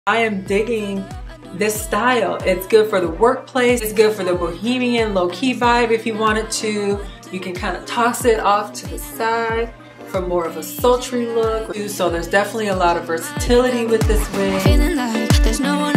I am digging this style. It's good for the workplace. It's good for the bohemian low-key vibe if you wanted to. You can kind of toss it off to the side for more of a sultry look. So there's definitely a lot of versatility with this wig.